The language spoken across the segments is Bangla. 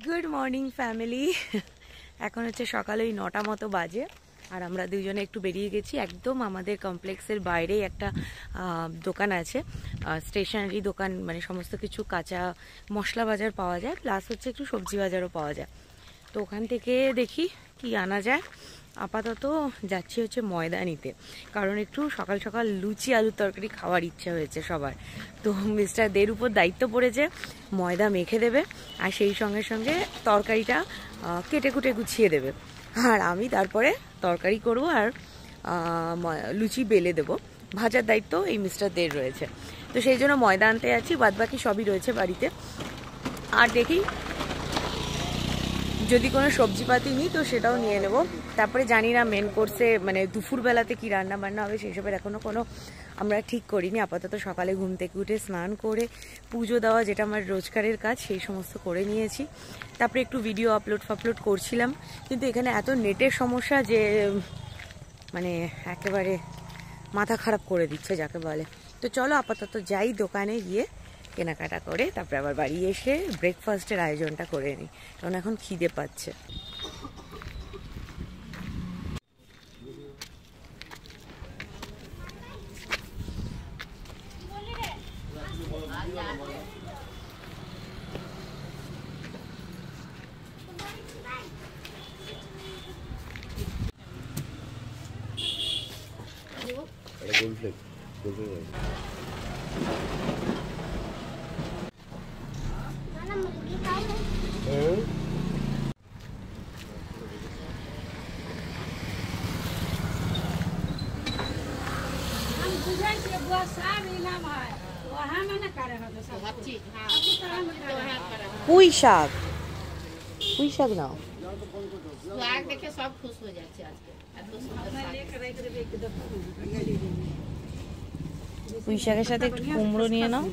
Good morning family. এখন হচ্ছে সকাল ওই 9টা মতো বাজে, আর আমরা দুজনে একটু বেরিয়ে গেছি। একদম আমাদের কমপ্লেক্সের বাইরেই একটা দোকান আছে, স্টেশনারি দোকান, মানে সমস্ত কিছু কাঁচা মশলা বাজার পাওয়া যায়, প্লাস হচ্ছে একটু সবজি বাজারও পাওয়া যায়। তো ওখান থেকে দেখি কি আনা যায়। আপাতত যাচ্ছি হচ্ছে ময়দা নিতে, কারণ একটু সকাল সকাল লুচি আলুর তরকারি খাওয়ার ইচ্ছা হয়েছে সবার। তো মিস্টার দের উপর দায়িত্ব পড়েছে ময়দা মেখে দেবে, আর সেই সঙ্গে সঙ্গে তরকারিটা কেটে কুটে গুছিয়ে দেবে, আর আমি তারপরে তরকারি করব আর লুচি বেলে দেবো। ভাজার দায়িত্ব এই মিস্টার দের রয়েছে। তো সেই জন্য ময়দা আনতে যাচ্ছি, বাদবাকি সবই রয়েছে বাড়িতে। আর দেখি যদি কোনো সবজিপাতি নিই তো সেটাও নিয়ে নেব। তারপরে জানি না মেন কোর্সে মানে দুপুরবেলাতে কি রান্না বান্না হবে সেসবের এখনও কোনো আমরা ঠিক করিনি। আপাতত সকালে ঘুম থেকে উঠে স্নান করে পুজো দেওয়া, যেটা আমার রোজকারের কাজ, সেই সমস্ত করে নিয়েছি। তারপরে একটু ভিডিও আপলোড করছিলাম, কিন্তু এখানে এত নেটের সমস্যা যে মানে একেবারে মাথা খারাপ করে দিচ্ছে যাকে বলে। তো চলো আপাতত যাই দোকানে গিয়ে কেনাকাটা করে তারপরে আবার বাড়ি এসে ব্রেকফাস্টের আয়োজনটা করে নিই, কারণ এখন খিদে পাচ্ছে। পুঁই শাক, পুঁই শাক নাও। দেখে সব খুশ হয়ে যাচ্ছে আজকে। পুঁই শাকের সাথে একটু কুমড়ো নিয়ে নাও।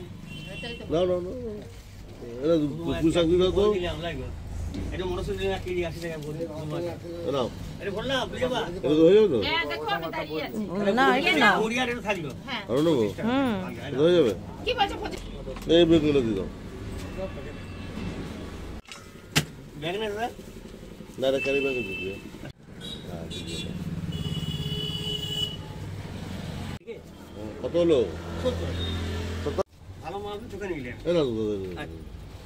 পুঁই শাক দিলে তো এটা মনসুরি না কেজি 80 টাকা বলি নাও। এটা বল না বুঝে বা এটা তো হয়ে যাবে তো। হ্যাঁ দেখো আমি দাঁড়িয়ে আছি। না এটা না ওরিয়ার এটা থাকলো। হ্যাঁ আর নেব। এটা হয়ে যাবে কি বলছো? এই বেগুলো দি দাও। ব্যাগ না রে না রে কারি ব্যাগ দি দিও। হ্যাঁ ঠিক আছে। কত হলো? 70 ভালো মাল তো দোকানে নিলে এই নাও দাও।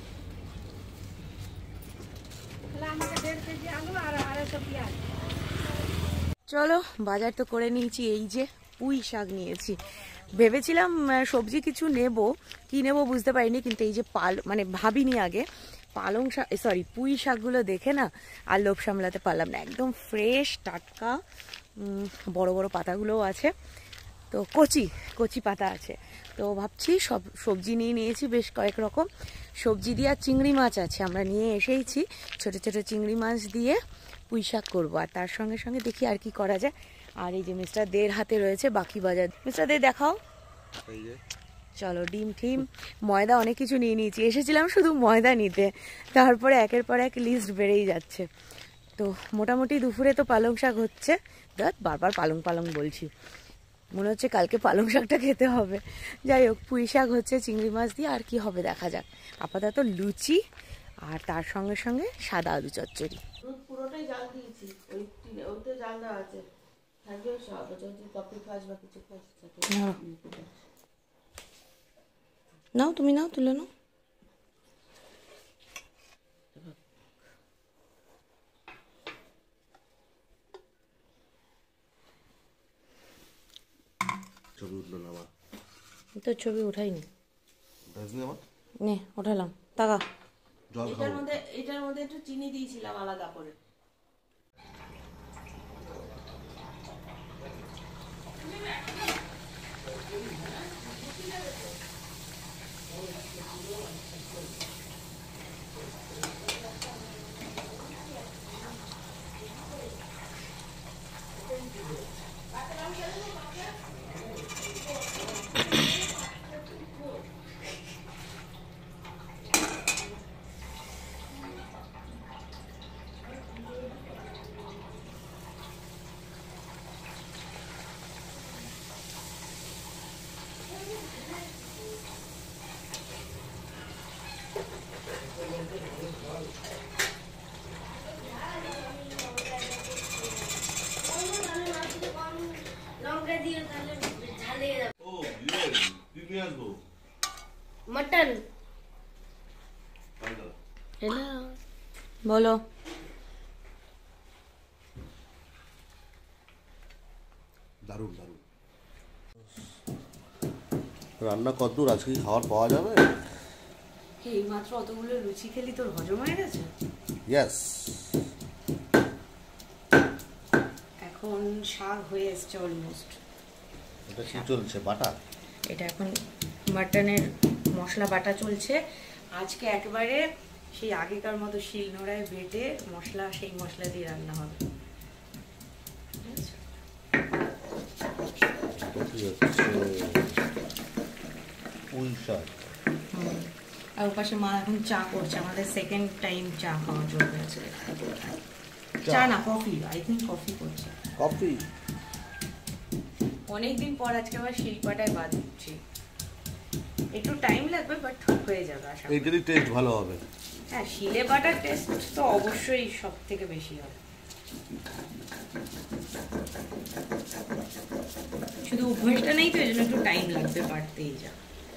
চলো বাজার তো করে নিয়েছি, এই যে পুঁই শাক নিয়েছি। ভেবেছিলাম সবজি কিছু নেব, কি নেব বুঝতে পারিনি, কিন্তু এই যে মানে ভাবিনি আগে, পালং শাক সরি পুঁই শাকগুলো দেখে না আর লোভ সামলাতে পারলাম না। একদম ফ্রেশ টাটকা, বড় বড় পাতাগুলোও আছে, তো কচি কচি পাতা আছে। তো ভাবছি সব সবজি নিয়ে নিয়েছি, বেশ কয়েক রকম সবজি দিয়ে, আর চিংড়ি মাছ আছে আমরা নিয়ে এসেইছি। ছোট ছোট চিংড়ি মাছ দিয়ে পুঁই শাক করবো, আর তার সঙ্গে সঙ্গে দেখি আর কি করা যায়। আর এই যে মিস্টার দের হাতে রয়েছে বাকি বাজার। মিস্টার দের দেখাও। চলো ডিম ঠিম ময়দা অনেক কিছু নিয়ে নিয়েছি, এসেছিলাম শুধু ময়দা নিতে, তারপরে একের পর এক লিস্ট বেড়েই যাচ্ছে। তো মোটামুটি দুপুরে তো পালং শাক হচ্ছে, বারবার পালং বলছি, মনে হচ্ছে কালকে পালং শাকটা খেতে হবে। যাই হোক, পুঁই শাক হচ্ছে চিংড়ি মাছ দিয়ে, আর কি হবে দেখা যাক। আপাতত লুচি আর তার সঙ্গে সঙ্গে সাদা আলু চচ্চড়ি। পুরোটাই জাল দিয়েছি, ওইতে জাল দেওয়া আছে। নাও তুমি নাও, তুলে নাও। ছবি উঠলো না আমার, তো ছবি উঠাইনি। নে উঠালাম, টাকা। এটার মধ্যে একটু চিনি দিয়েছিলাম আলাদা করে। मटन বলো। দারুণ দারুণ রান্না কতদূর? আজকে কি খাবার পাওয়া যাবে? এই মাত্র অতগুলো লুচি খেলি, তোর হজম হয়ে গেছে? ইয়েস। এখন শাক হয়ে এসছে অলমোস্ট। এটা কি চলছে? বাটা? এটা এখন মাটনের মশলা বাটা চলছে। আজকে একেবারে সেই আগেকার মতো শিলনোড়ায় বেটে মশলা, সেই মশলা দিয়ে রান্না হবে। পুঁই শাক। আর ওপাশে মা এখন চা করছে, আমাদের সেকেন্ড টাইম চা খাওয়া চলবে আছে। চা না, কফি, আই থিঙ্ক কফি করছে। কফি? অনেকদিন পর আজকে আবার শিলপাটায় বাদ দিচ্ছি। একটু টাইম লাগবে, বাট হয়ে যাবে আশা করি। এইটারই টেস্ট ভালো হবে। হ্যাঁ, শিলে বাটার টেস্ট তো অবশ্যই সব থেকে বেশি হবে। শুধু অভ্যাসটা নেই তো, এই জন্য একটু টাইম লাগবে বাড়তেই যা।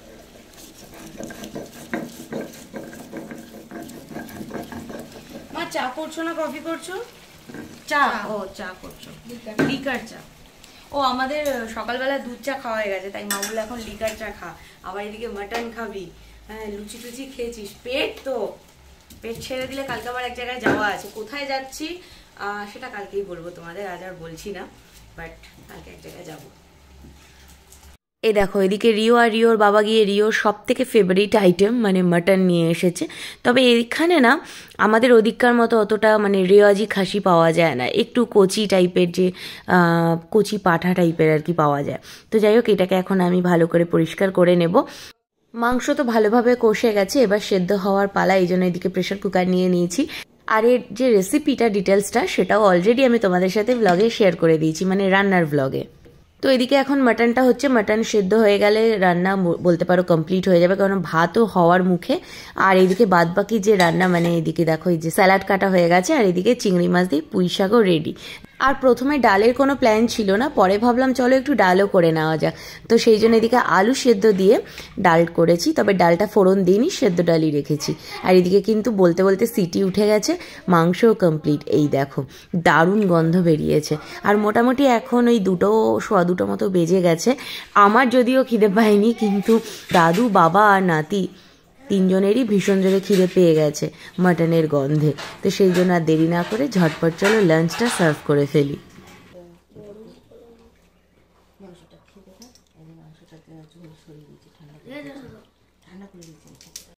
মা চা করছো না কফি করছো? চা। ও চা করছো, লিকার চা। ও আমাদের সকালবেলা দুধ চা খাওয়া হয়ে গেছে, তাই মা বলে এখন লিকার চা খা। আবার এদিকে মাটন খাবি, হ্যাঁ লুচি টুচি খেয়েছিস, পেট ছেড়ে দিলে কালকে আবার এক জায়গায় যাওয়া আছে। কোথায় যাচ্ছি সেটা কালকেই বলবো তোমাদের, আজ আর বলছি না, বাট কালকে এক জায়গায় যাবো। এই দেখো, এদিকে রিও আর রিওর বাবা গিয়ে রিওর সব থেকে ফেভারিট আইটেম মানে মাটন নিয়ে এসেছে। তবে এখানে না আমাদের ওদিককার মতো অতটা মানে রেওয়াজি খাসি পাওয়া যায় না, একটু কচি টাইপের, যে কচি পাঠা টাইপের আর কি পাওয়া যায়। তো যাই হোক, এটাকে এখন আমি ভালো করে পরিষ্কার করে নেব। মাংস তো ভালোভাবে কষে গেছে, এবার সেদ্ধ হওয়ার পালা, এই জন্য এদিকে প্রেশার কুকার নিয়ে নিয়েছি। আর এর যে রেসিপিটা, ডিটেলসটা, সেটাও অলরেডি আমি তোমাদের সাথে ব্লগে শেয়ার করে দিয়েছি, মানে রান্নার ব্লগে। তো এদিকে এখন মাটনটা হচ্ছে, মাটন সেদ্ধ হয়ে গেলে রান্না বলতে পারো কমপ্লিট হয়ে যাবে, কারণ ভাতও হওয়ার মুখে। আর এদিকে বাদবাকি যে রান্না, মানে এদিকে দেখো এই যে স্যালাড কাটা হয়ে গেছে, আর এদিকে চিংড়ি মাছ দিয়ে পুঁই শাকও রেডি। আর প্রথমে ডালের কোনো প্ল্যান ছিল না, পরে ভাবলাম চলো একটু ডালও করে নেওয়া যাক। তো সেই জন্য এদিকে আলু সেদ্ধ দিয়ে ডাল করেছি, তবে ডালটা ফোড়ন দিইনি, সেদ্ধ ডালই রেখেছি। আর এদিকে কিন্তু বলতে বলতে সিটি উঠে গেছে, মাংসও কমপ্লিট। এই দেখো দারুণ গন্ধ বেরিয়েছে। আর মোটামুটি এখন ওই 2:15 মতো বেজে গেছে। আমার যদিও খিদে পায়নি, কিন্তু দাদু, বাবা আর নাতি তিনজনেরই ভীষণ জোরে খিদে পেয়ে গেছে মাটনের গন্ধে। তো সেই জন্য আর দেরি না করে ঝটপট চলো লাঞ্চটা সার্ভ করে ফেলি।